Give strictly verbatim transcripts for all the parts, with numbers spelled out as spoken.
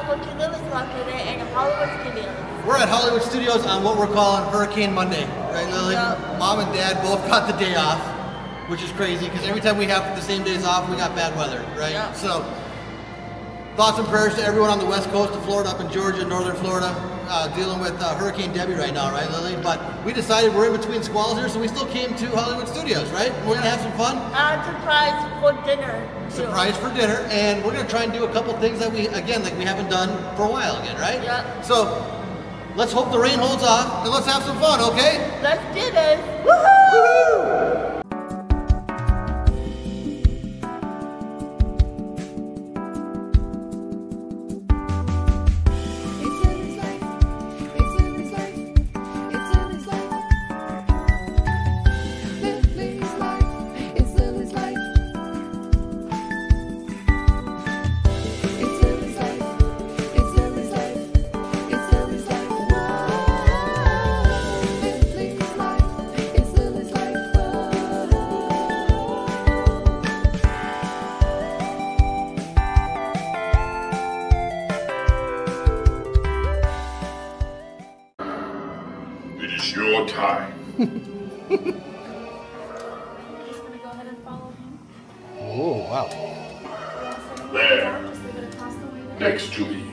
welcome to Lily's Vlog today and Hollywood Studios. We're at Hollywood Studios on what we're calling Hurricane Monday, right, Lily? Yep. Mom and Dad both got the day off, which is crazy because every time we have the same days off, we got bad weather, right? Yep. So, thoughts and prayers to everyone on the west coast of Florida, up in Georgia, northern Florida, uh, dealing with uh, Hurricane Debbie right now, right, Lily? But we decided we're in between squalls here, so we still came to Hollywood Studios, right? We're gonna have some fun. Uh, surprise for dinner. Too. Surprise for dinner, and we're gonna try and do a couple things that we, again, like we haven't done for a while again, right? Yep. So, let's hope the rain holds off, and let's have some fun, okay? Let's do this. Woohoo! Woohoo! It is your time. Oh, wow. There, next to me.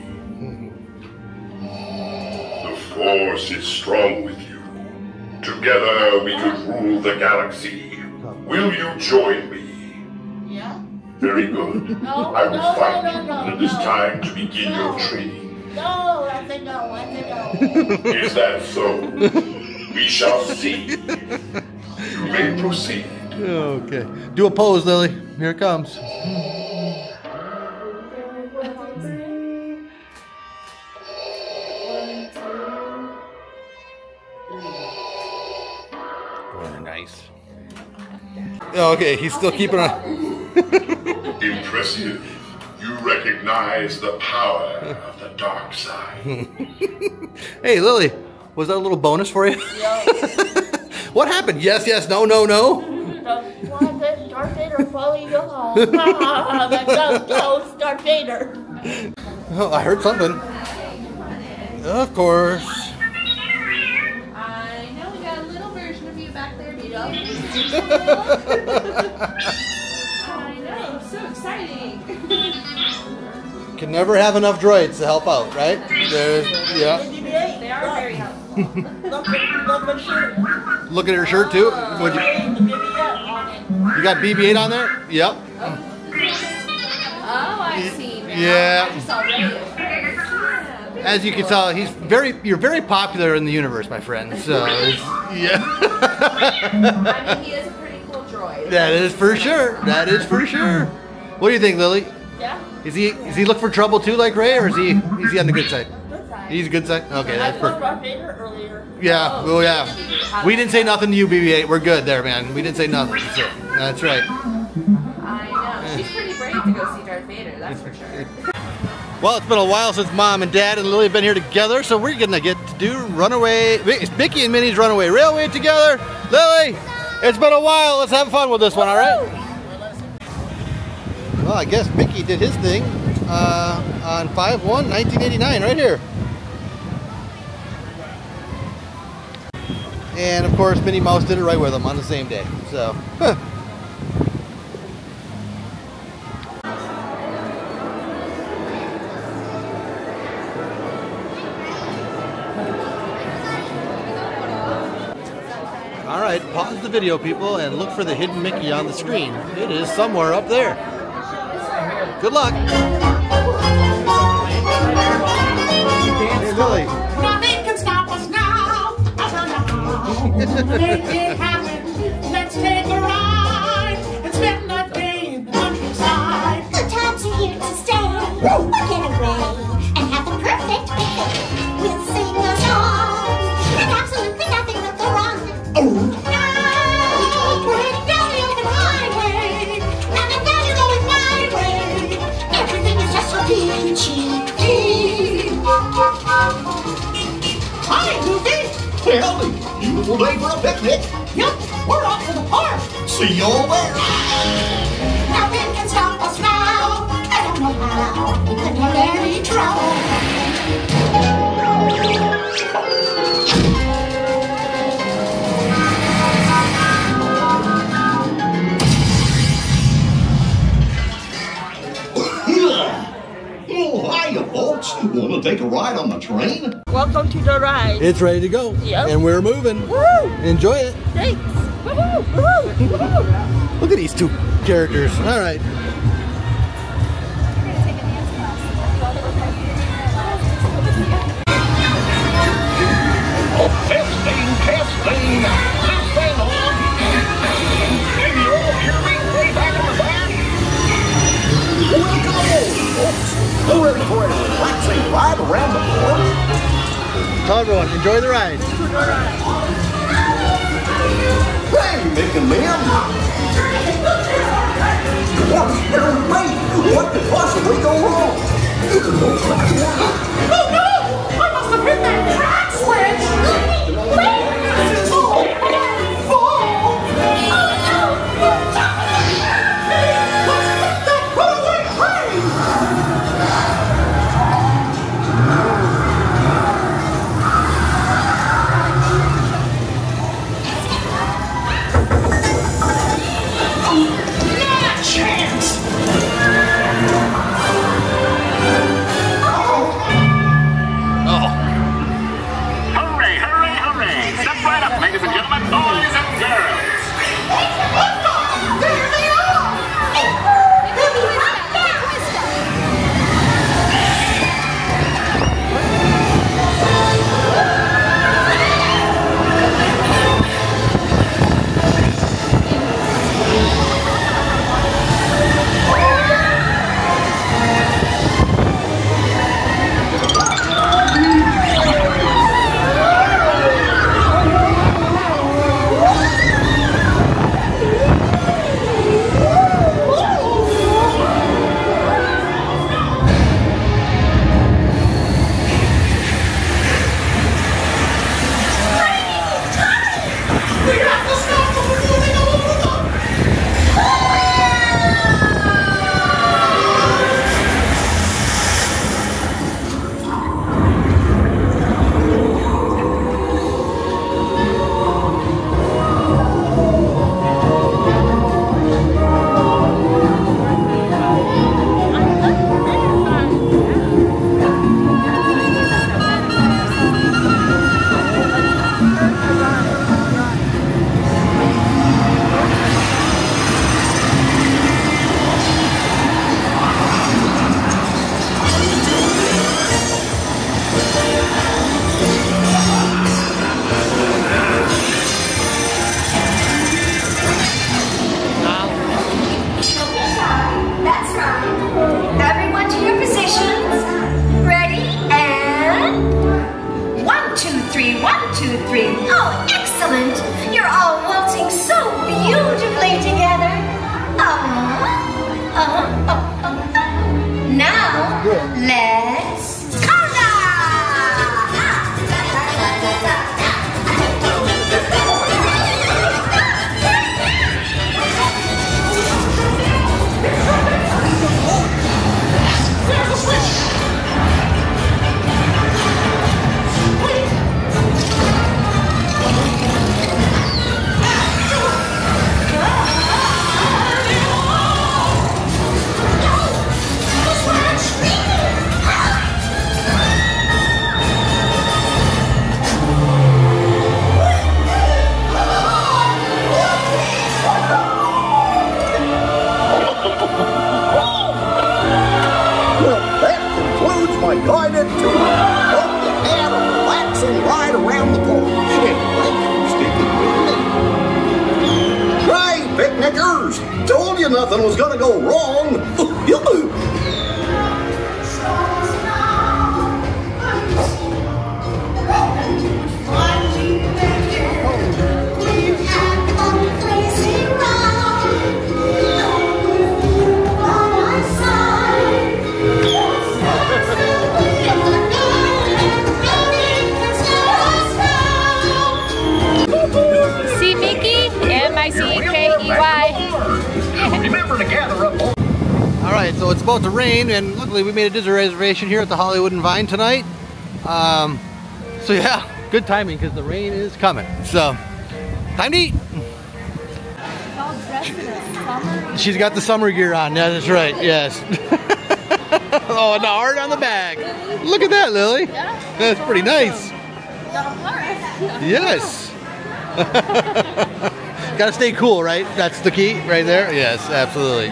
The Force is strong with you. Together we could rule the galaxy. Will you join me? Yeah. Very good. No, I will no, find no, you no, when it is no. time to begin No. your training. No, I said no, I said no. Is that so? We shall see. You may proceed. Okay. Do a pose, Lily. Here it comes. Oh, nice. Okay, he's still keeping on. Impressive. You recognize the power of the dark side. Hey, Lily, was that a little bonus for you? Yo. What happened? Yes, yes, no, no, no. Don't want this Darth Vader follow you home. Let's go, go, Darth Vader. Oh, I heard something. Of course. I know we got a little version of you back there, Vito. I know, so exciting. Can never have enough droids to help out, right? There's, yeah. They are very helpful. Look at, look at shirt. Look at her shirt too. Would you, you got B B eight on there? Yep. Oh, I see now. Yeah. I just saw radio. As you can tell, he's very. You're very popular in the universe, my friend. So, it's, yeah. I mean, he is a pretty cool droid. That is for sure. That is for sure. What do you think, Lily? Yeah. Is he is he look for trouble too, like Ray, or is he is he on the good side? Good side. He's good side. Okay, I that's saw perfect. Darth Vader earlier. Yeah. Oh yeah. We didn't say nothing to you, B B eight. We're good there, man. We didn't say nothing. So, that's right. I know. She's pretty brave to go see Darth Vader, that's for sure. Well, it's been a while since Mom and Dad and Lily have been here together, so we're gonna get to do Runaway. It's Mickey and Minnie's Runaway Railway together. Lily, it's been a while. Let's have fun with this one, all right? Well, I guess Mickey did his thing uh, on five one nineteen eighty-nine, right here. And of course, Minnie Mouse did it right with him on the same day. So, huh. All right, pause the video, people, and look for the hidden Mickey on the screen. It is somewhere up there. Good luck. Hey, Lily. Nothing can stop us now. Make it happen. Let's take a ride and spend the day in the countryside. Good times are here to stay. We'll get away and have the perfect picnic. We'll sing a song and absolutely nothing will go wrong. Oh, no, we're heading down the open highway. Now the now you're going my way. Everything is just so peachy. Hi, Goofy. Howdy, you all ready for a picnic? Yep, we're off to the park. See you all there. Nothing can stop us now. I don't know how. We couldn't have any trouble. Oh, hiya, folks. Want to take a ride on the train? Welcome to the ride. It's ready to go. Yep. And we're moving. Woo! Enjoy it. Thanks. Woohoo! Woohoo! Woohoo! Look at these two characters. All right. Testing, testing. This thing on. Can you all hear me way back in the back? Welcome aboard, folks. We're ready for a relaxing ride around the park. Tell everyone, enjoy the ride. Hey, Mick and Mim. What? Wait, what could possibly go wrong? Oh no! I must have hit that track switch! Nothing was gonna go wrong. See Mickey? M I C K E Y. Remember to gather up. All right, so it's about to rain, and luckily we made a Disney reservation here at the Hollywood and Vine tonight. Um, so yeah, good timing because the rain is coming. So, time to eat. All dressed in a summer. She's got the summer gear on. Yeah, that's right. Yes. Oh, and the heart on the bag. Look at that, Lily. That's pretty nice. Yes. Gotta stay cool, right? That's the key right there? Yes, absolutely.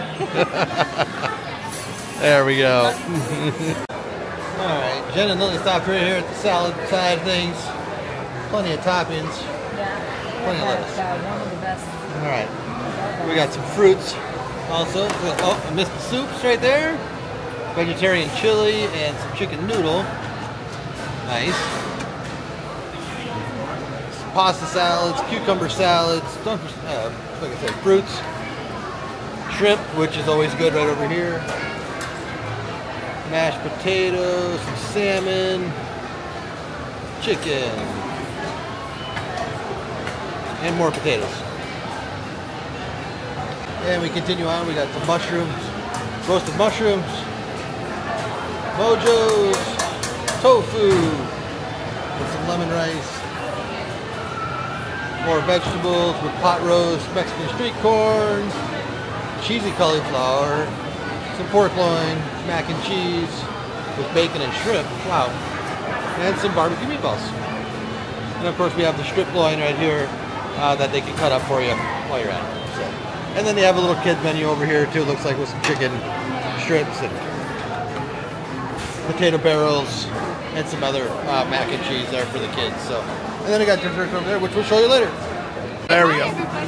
There we go. Alright, Jen and Lily stopped right here at the salad side of things. Plenty of toppings. Plenty of lettuce. One of the best. Alright. We got some fruits also. Oh, I missed the soups right there. Vegetarian chili and some chicken noodle. Nice. Some pasta salads, cucumber salads, uh, like I said, fruits. Shrimp, which is always good right over here. Mashed potatoes, some salmon, chicken, and more potatoes. And we continue on. We got some mushrooms, roasted mushrooms, Mojo's, tofu, with some lemon rice, more vegetables with pot roast, Mexican street corn, cheesy cauliflower, some pork loin, mac and cheese with bacon and shrimp. Wow. And some barbecue meatballs. And of course we have the strip loin right here uh, that they can cut up for you while you're at it. So. And then they have a little kid menu over here too, looks like, with some chicken strips and potato barrels and some other uh, mac and cheese there for the kids. So, and then I got dessert over there, which we'll show you later. There we go.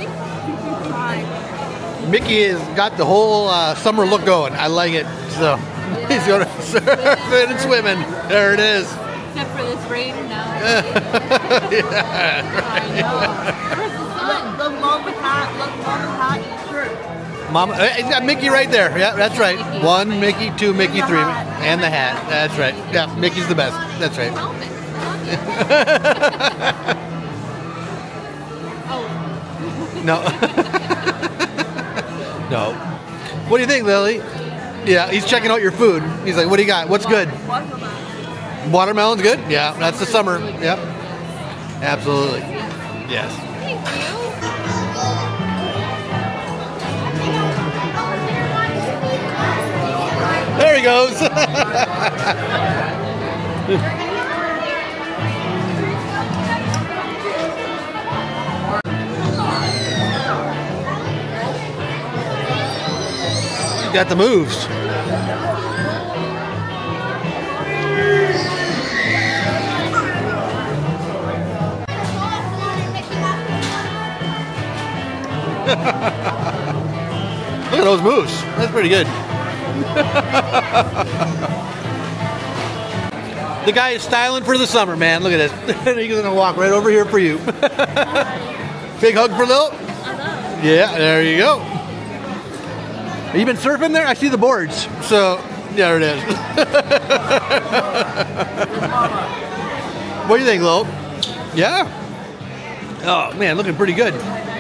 Mickey has got the whole uh, summer look going. I like it. So he's going to surfing and swimming. There it is. Except for this rain now. Yeah. I know. Where's the sun? Look, mama hat. Look, mama hat. Shirt. Mama, it's got Mickey right there. Yeah, that's right. One Mickey, two Mickey, three, and the hat. That's right. Yeah, Mickey's the best. That's right. No. No. What do you think, Lily? Yeah, he's checking out your food. He's like, what do you got? What's good? Watermelon. Watermelon's good? Yeah, that's the summer. Yep. Absolutely. Yes. Thank you. There he goes. Got the moves. Look at those moves. That's pretty good. The guy is styling for the summer, man. Look at this. He's gonna walk right over here for you. Big hug for Lil. Yeah, there you go. Have you been surfing there? I see the boards. So, there it is. What do you think, Lil? Yeah? Oh, man, looking pretty good.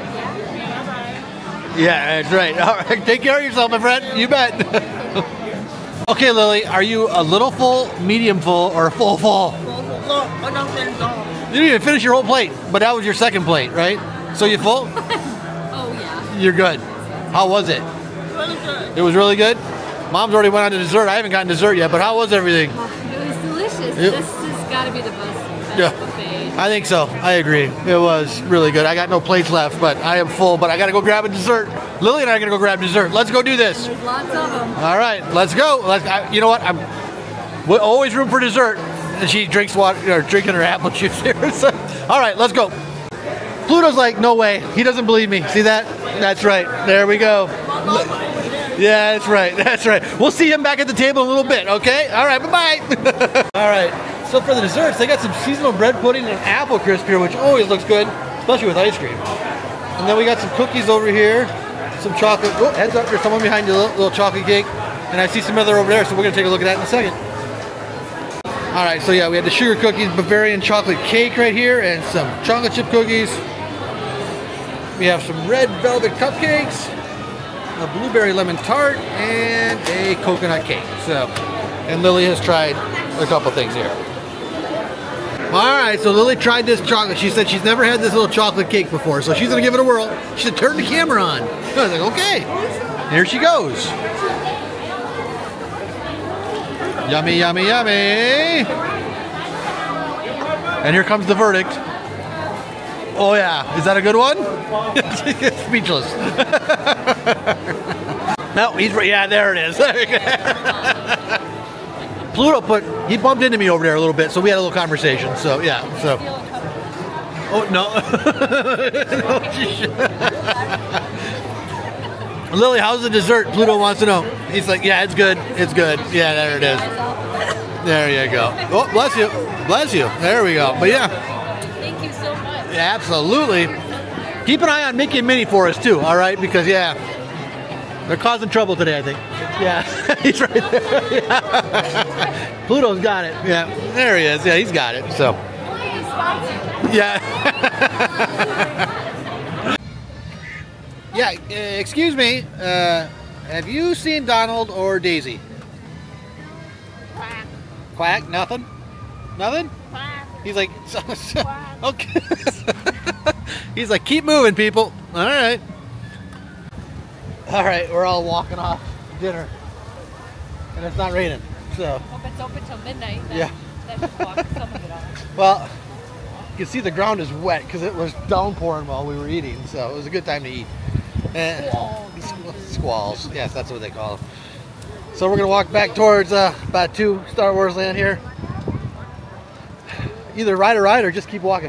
Yeah, that's right. All right. Take care of yourself, my friend. You bet. Okay, Lily, are you a little full, medium full, or full full? You didn't even finish your whole plate, but that was your second plate, right? So you full? Oh, yeah. You're good. How was it? Really good. It was really good? Mom's already went on to dessert. I haven't gotten dessert yet, but how was everything? Oh, it was delicious. Yep. This has got to be the best, best Yeah. buffet. I think so. I agree. It was really good. I got no plates left, but I am full, but I got to go grab a dessert. Lily and I are going to go grab dessert. Let's go do this. There's lots of them. All right, let's go. Let's. I, you know what? I'm we always room for dessert. And she drinks water, or drinking her apple juice here. So, all right, let's go. Pluto's like, no way. He doesn't believe me. See that? That's right. There we go. Yeah, that's right. That's right. We'll see him back at the table in a little bit, okay? All right, bye-bye. All right, so for the desserts, they got some seasonal bread pudding and apple crisp here, which always looks good, especially with ice cream. And then we got some cookies over here, some chocolate. Oh, heads up, there's someone behind you, little, little chocolate cake. And I see some other over there, so we're going to take a look at that in a second. All right, so yeah, we had the sugar cookies, Bavarian chocolate cake right here, and some chocolate chip cookies. We have some red velvet cupcakes, a blueberry lemon tart, and a coconut cake. So, and Lily has tried a couple things here. All right, so Lily tried this chocolate. She said she's never had this little chocolate cake before, so she's gonna give it a whirl. She said, turn the camera on. I was like, okay. Here she goes. Yummy, yummy, yummy. And here comes the verdict. Oh yeah, is that a good one? Speechless. No, he's right. Yeah, there it is. Pluto put, he bumped into me over there a little bit, so we had a little conversation. So yeah, so. Oh no. Lily, how's the dessert? Pluto wants to know. He's like, yeah, it's good. It's good. Yeah, there it is. There you go. Oh, bless you. Bless you. There we go. But yeah. Thank you so much. Yeah, absolutely. Keep an eye on Mickey and Minnie for us too, all right? Because yeah, they're causing trouble today, I think. Yeah, he's right there. Yeah. Pluto's got it. Yeah, there he is. Yeah, he's got it. So. Yeah. Yeah. Uh, excuse me. Uh, have you seen Donald or Daisy? Quack. Quack? Nothing. Nothing. Quack. He's like, so, so, okay. He's like, keep moving, people. All right. All right, we're all walking off dinner, and it's not raining, so. Hope it's open till midnight. Then, Yeah. Then we'll walk some of it off. Well, you can see the ground is wet because it was downpouring while we were eating, so it was a good time to eat. And, Squalls. Squalls, yes, that's what they call them. So we're gonna walk back towards uh, Batuu, Star Wars Land here. Either ride a ride or just keep walking.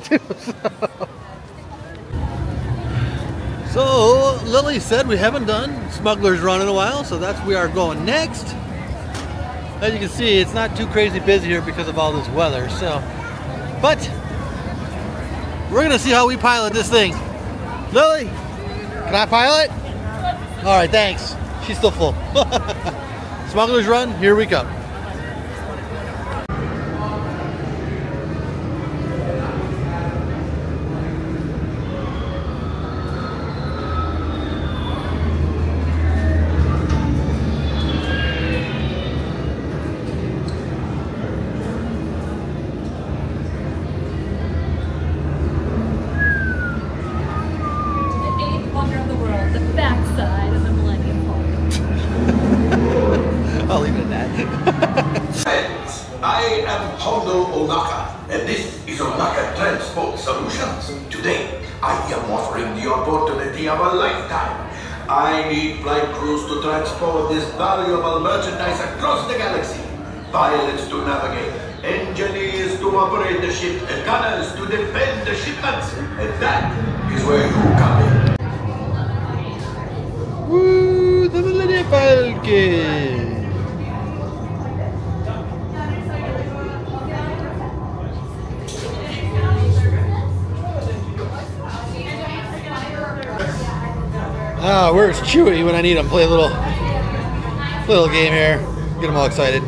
So Lily said we haven't done Smuggler's Run in a while, so that's where we are going next. As you can see, it's not too crazy busy here because of all this weather. So, but we're gonna see how we pilot this thing. Lily, can I pilot? All right, thanks. She's still full. Smuggler's Run, here we come. I'll leave it at that. Friends, I am Hondo Onaka, and this is Onaka Transport Solutions. Today, I am offering the opportunity of a lifetime. I need flight crews to transport this valuable merchandise across the galaxy. Pilots to navigate, engineers to operate the ship, and gunners to defend the shipments. And that is where you come in. Woo, the Millennium Falcon. Ah, where's Chewie when I need him? Play a little, little game here. Get him all excited.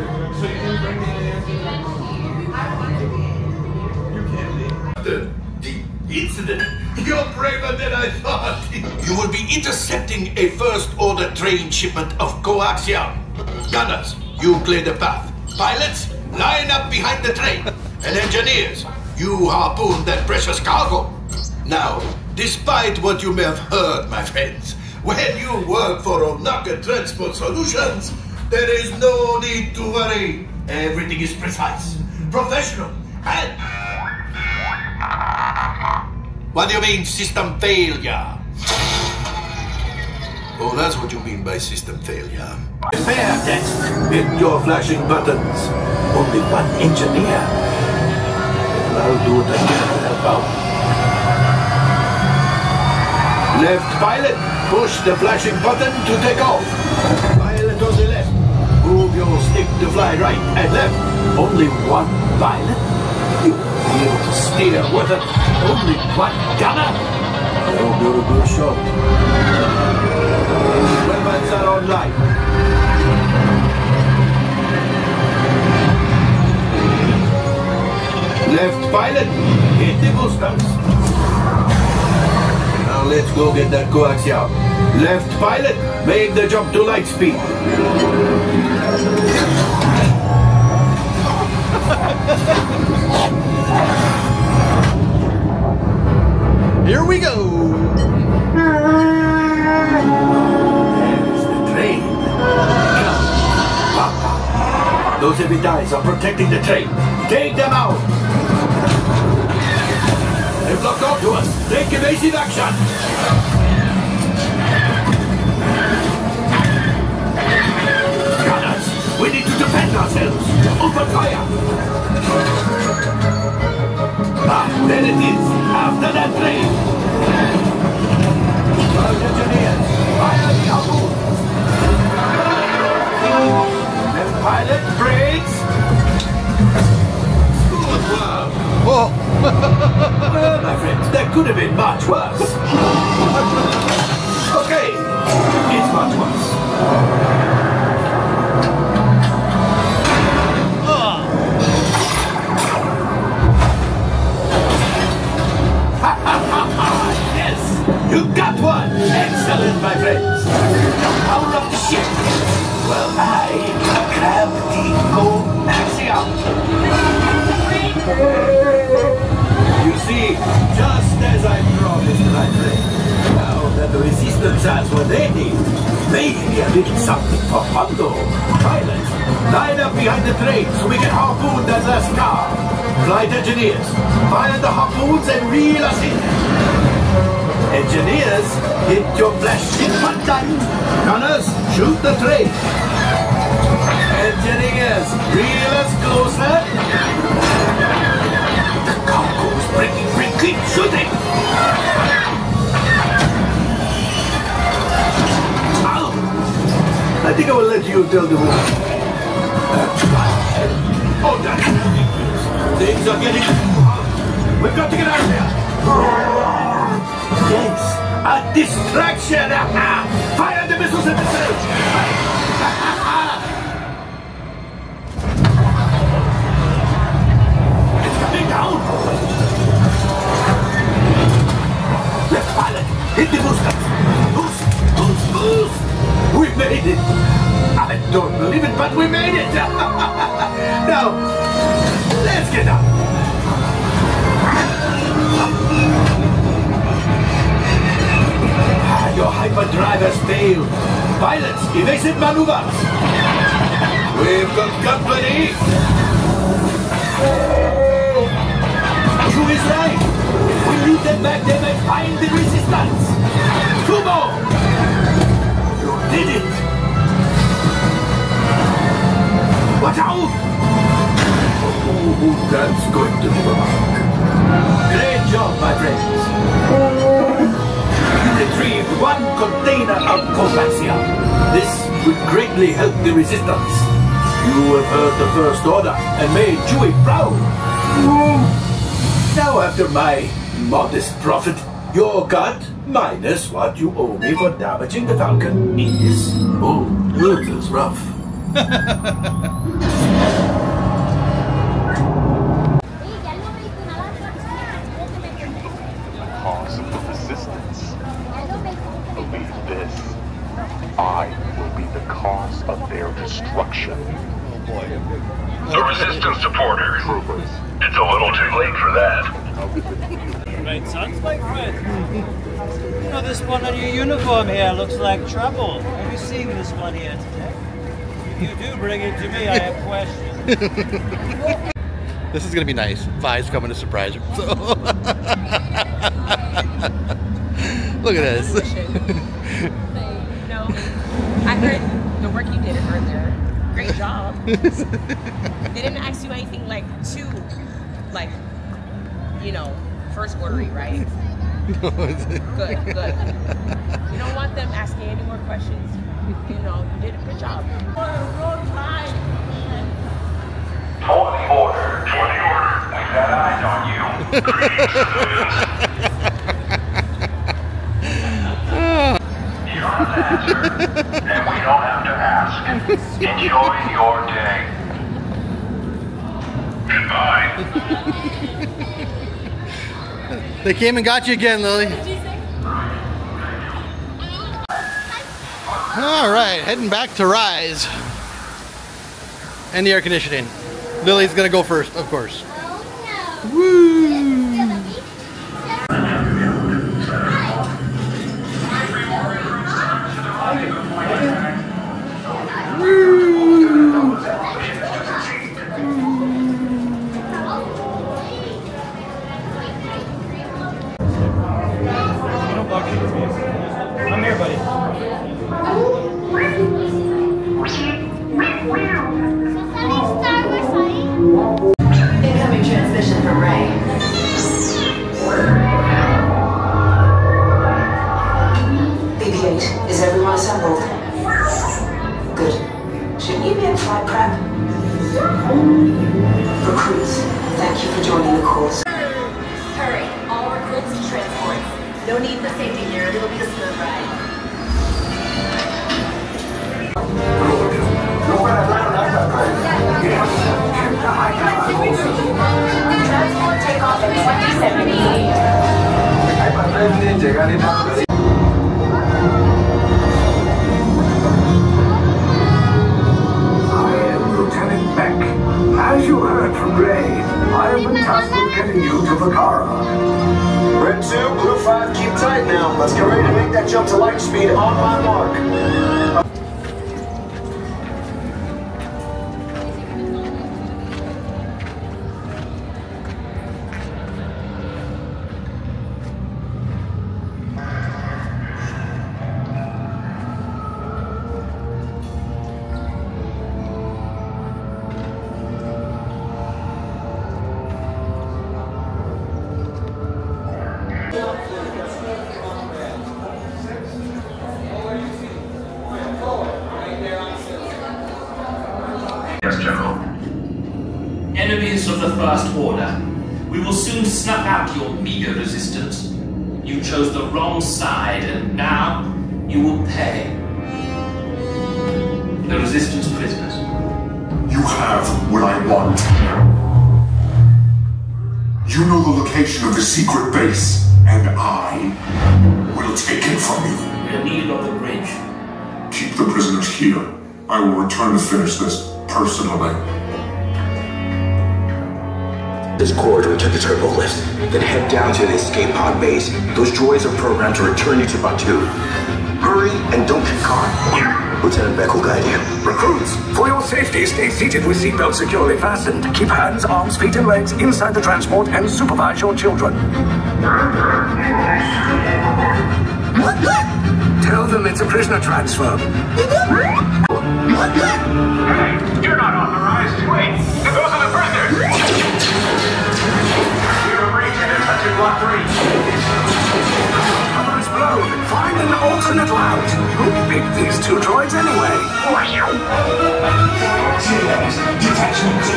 The, the incident. You're braver than I thought. You will be intercepting a first-order train shipment of coaxium. Gunners, you clear the path. Pilots, line up behind the train. And engineers, you harpoon that precious cargo. Now, despite what you may have heard, my friends, when you work for Onaka Transport Solutions, there is no need to worry. Everything is precise, professional, and... What do you mean, system failure? Oh, that's what you mean by system failure. Repair desk, hit your flashing buttons. Only one engineer. And I'll do it again about. Left pilot, push the flashing button to take off. Pilot on the left, move your stick to fly right and left. Only one pilot? You'll be able to steer with it. Only one gunner? I hope you're a good shot. Weapons are online. Left pilot, hit the boosters. Now let's go get that coaxium. Left pilot, make the jump to light speed. Here we go. There's the train. Come, Papa. Those heavy dies are protecting the train. Take them out! They've locked onto us. Take evasive action! Gunners, we need to defend ourselves. Open fire! Ah, there it is. After that train. Our engineers, fire the harpoons. Left pilot, brakes. Good work. Whoa! Well, my friends, that could have been much worse. Okay, it's much worse. Yes, you got one. Excellent, my friends. Now power up the ship. Well, I grab the coaxium. You see, just as I promised, my friend. Now that the resistance has what they need, maybe a little something for Hondo. Pilots, line up behind the train so we can harpoon that last car. Flight engineers, fire the harpoons and reel us in. Engineers, hit your flash ship button. Gunners, shoot the train. Engineers, reel us closer. The cargo's breaking free. Keep shooting. Ow! I think I will let you tell the war. Oh, that's ridiculous. Things are getting too hot. We've got to get out of here. Yes, a distraction! Fire the missiles at the train! It's coming down! Left pilot, hit the boosters! Boost, boost, boost! We made it! I don't believe it, but we made it! Now, let's get up! Your hyperdrive has failed. Pilots, evasive maneuvers. We've got company. True is right. If we leave them back, they may find the resistance. Two more. You did it. Watch out. Oh, that's going to be rock. Great job, my friends. You retrieved one container of coaxium. This would greatly help the resistance. You have heard the First Order and made Chewie proud. Now after my modest profit, your cut minus what you owe me for damaging the Falcon is... Oh, it feels rough. Cause of the resistance. Believe this. I will be the cause of their destruction. The resistance supporter. It's a little too late for that. Right, sons, my friend. You know, this one on your uniform here looks like trouble. Have you seen this one here today? If you do bring it to me, I have questions. This is gonna be nice. Vi's coming to surprise her. So. Look at this. No, I heard the work you did earlier. Great job. They didn't ask you anything like too, like, you know, first ordery, right? Good, good. You don't want them asking any more questions. You know, you did a good job. twenty order. twenty order. We've got eyes on you. You don't have to answer, and we don't have to ask. Enjoy your day. Goodbye. They came and got you again, Lily. All right, heading back to Rise. And the air conditioning. Lily's gonna go first, of course. Woo! recruits, thank you for joining the course. Hurry, all recruits to transports. No need for safety here, it'll be a smooth ride. Transport takeoff in twenty seventy-eight. As you heard from Gray, I have been tasked with getting you to Vakara. Red two, Blue five, keep tight now. Let's get ready to make that jump to light speed on my mark. Yes, General. Enemies of the First Order, we will soon snuff out your meager resistance. You chose the wrong side, and now you will pay. The Resistance prisoners. You have what I want. You know the location of the secret base, and I will take it from you. We are needed on the bridge. Keep the prisoners here. I will return to finish this personally. This corridor to the turbo lift, then head down to the escape pod base. Those droids are programmed to return you to Batuu. Hurry and don't get caught. Lieutenant Beck will guide you. Recruits, for your safety, stay seated with seatbelts securely fastened. Keep hands, arms, feet, and legs inside the transport and supervise your children. Tell them it's a prisoner transfer. Hey, you're not authorized. Wait, those are the prisoners. You're breaching and touching block three. Cover is blown. Find an alternate route. Who picked these two droids anyway? Detachment to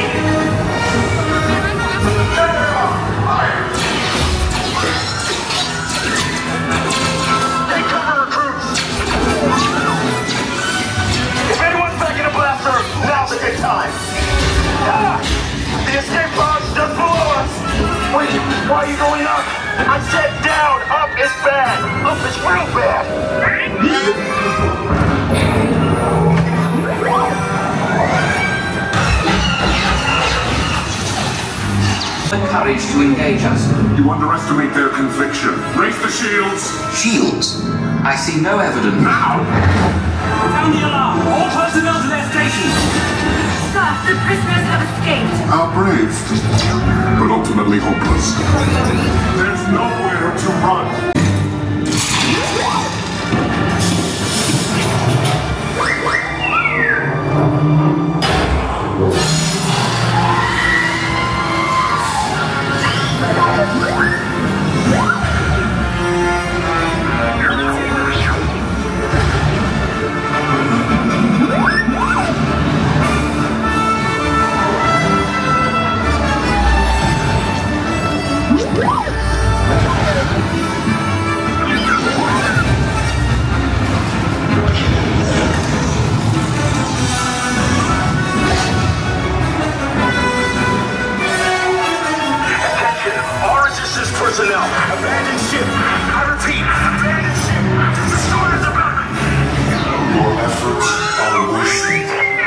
Take cover, recruits. If anyone's back in a blaster, now's a good time. Ah, the escape pod's just below us. Wait, why are you going up? I said down. Up is bad. Up is real bad. The courage to engage us. You underestimate their conviction. Raise the shields. Shields? I see no evidence. Now! Sound the alarm. All personnel to their stations. Sir, the prisoners have escaped. How brave, but ultimately hopeless. There's nowhere to run. Personnel, abandon ship. I repeat, abandon ship. The destroyer's about me. Your efforts are wasted.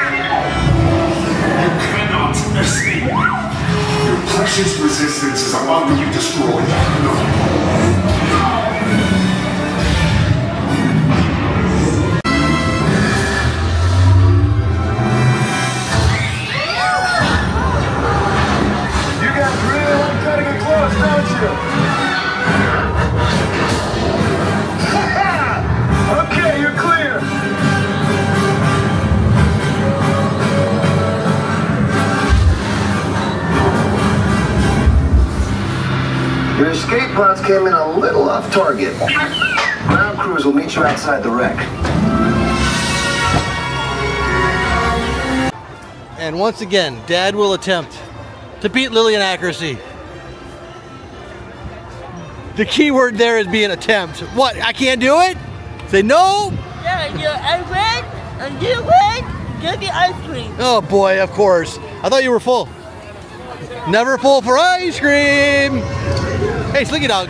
You cannot escape. Your precious resistance is about to be destroyed. No. You guys really like cutting it close, don't you? Okay, you're clear. Your escape pods came in a little off target. Ground crews will meet you outside the wreck. And once again, Dad will attempt to beat Lily in accuracy. The key word there is being attempt. What? I can't do it? Say no? Yeah, you, I win, and you win, give me ice cream. Oh boy, of course. I thought you were full. Never full for ice cream. Hey, Slinky Dog.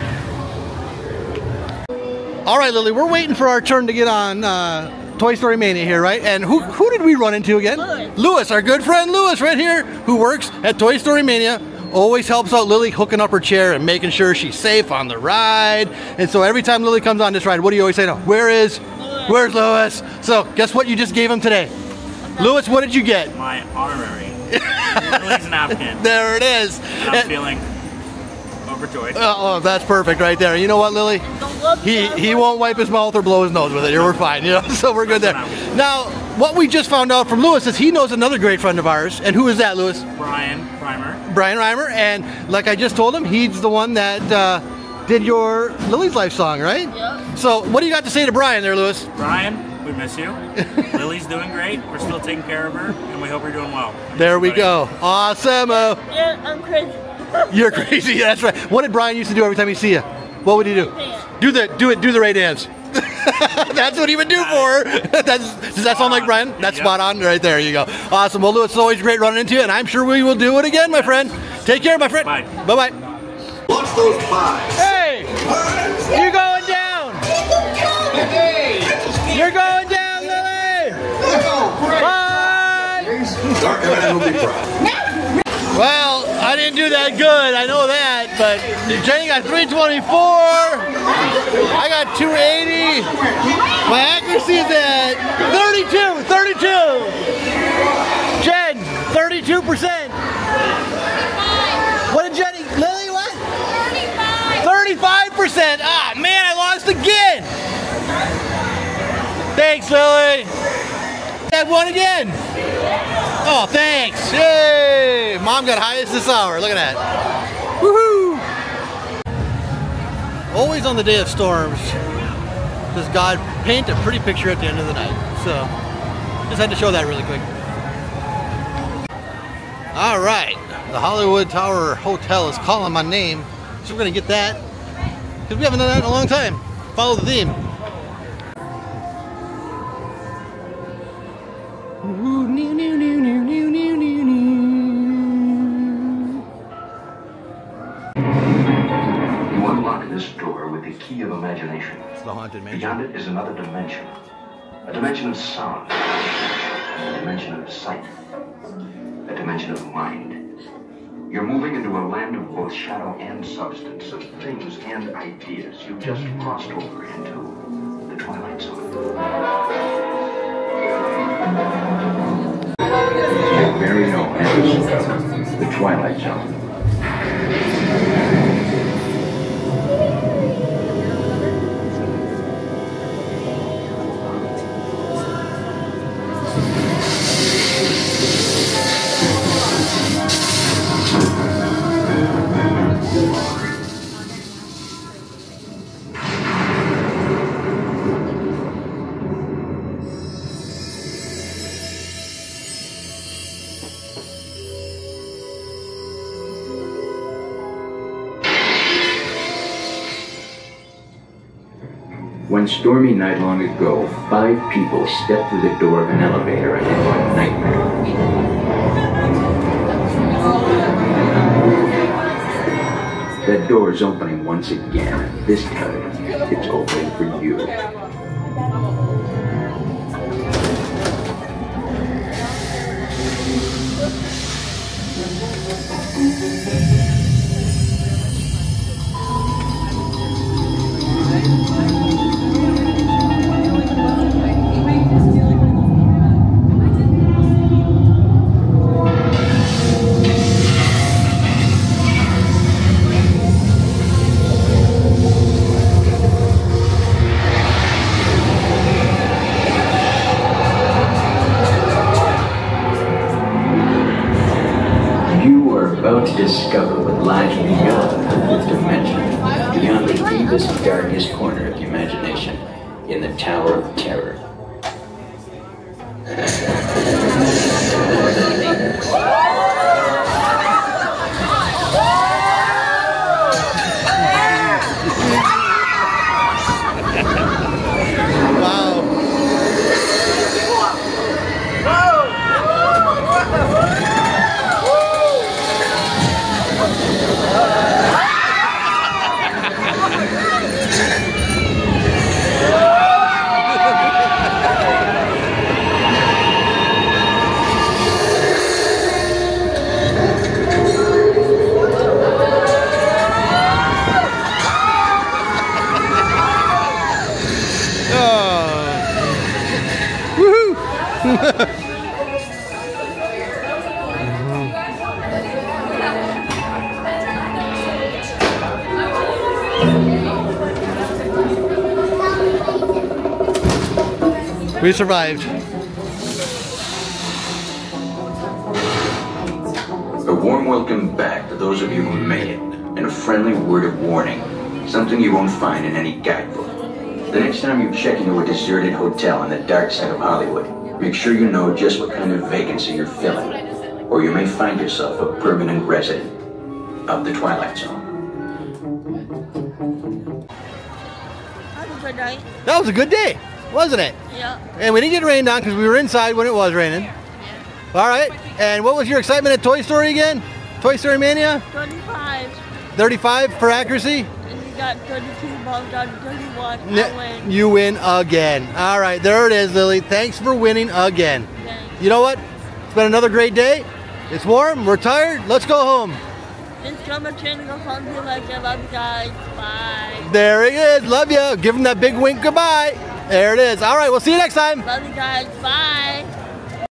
All right, Lily, we're waiting for our turn to get on uh, Toy Story Mania here, right? And who, who did we run into again? Lewis. Lewis, our good friend Lewis right here, who works at Toy Story Mania. Always helps out Lily hooking up her chair and making sure she's safe on the ride. And so every time Lily comes on this ride, what do you always say to her? Where is, Lewis. Where's Lewis? So guess what you just gave him today? Okay. Lewis, what did you get? My honorary Lily's napkin. There it is. And I'm and, feeling overjoyed. Oh, that's perfect right there. You know what, Lily? He he won't wipe his mouth or blow his nose with it. We're fine, you know. So we're good there. Now, what we just found out from Lewis is he knows another great friend of ours. And who is that, Lewis? Brian Reimer. Brian Reimer. And like I just told him, he's the one that uh, did your Lily's Life song, right? Yeah. So what do you got to say to Brian there, Lewis? Brian, we miss you. Lily's doing great. We're still taking care of her, and we hope you're doing well. There we go. Awesome. Yeah, I'm crazy. You're crazy. That's right. What did Brian used to do every time he see you? What would he do? Do the do it. Do the Ray dance. That's what he would do for her. That's, does that sound like Brian? That's yep. Spot on right there. You go. Awesome. Well, Lewis, it's always great running into you, and I'm sure we will do it again, my friend. Take care, my friend. Bye. Bye. Bye. Launch those pies. Hey, you're going down. You're going down, Lily. Bye. Well, I didn't do that good, I know that, but Jenny got three twenty-four, I got two eighty, my accuracy is at thirty-two, thirty-two, Jen, thirty-two percent. What did Jenny, Lily, what? thirty-five. thirty-five percent, ah man, I lost again. Thanks, Lily. That one again. Oh, thanks. Yay! Mom got highest this hour. Look at that. Woohoo! Always on the day of storms does God paint a pretty picture at the end of the night. So, just had to show that really quick. All right. The Hollywood Tower Hotel is calling my name. So we're going to get that. Because we haven't done that in a long time. Follow the theme. You unlock this door with the key of imagination. It's the haunted mansion. Beyond it is another dimension. A dimension of sound. A dimension of sight. A dimension of mind. You're moving into a land of both shadow and substance, of things and ideas. You've just crossed over into the Twilight Zone. Your very own episode, The Twilight Zone. One stormy night long ago, five people stepped through the door of an elevator and into a nightmare. That door is opening once again. This time, it's opening for you. About to discover what lies beyond the fifth dimension, beyond the deepest, darkest corner of the imagination, in the Tower of Terror. We survived. A warm welcome back to those of you who made it, and a friendly word of warning. Something you won't find in any guidebook. The next time you check into a deserted hotel on the dark side of Hollywood, make sure you know just what kind of vacancy you're filling, or you may find yourself a permanent resident of the Twilight Zone. Have a good night. That was a good day, wasn't it? Yeah. And we didn't get rained on because we were inside when it was raining. All right. And what was your excitement at Toy Story again? Toy Story Mania? thirty-five. thirty-five for accuracy? And you got thirty-two, Mom got thirty-one. I N- win. You win again. All right, there it is, Lily. Thanks for winning again. Thanks. You know what? It's been another great day. It's warm. We're tired. Let's go home. It's coming to go home. Be like, I love you guys. Bye. There he is. Love you. Give him that big wink goodbye. There it is. All right, we'll see you next time. Love you guys. Bye.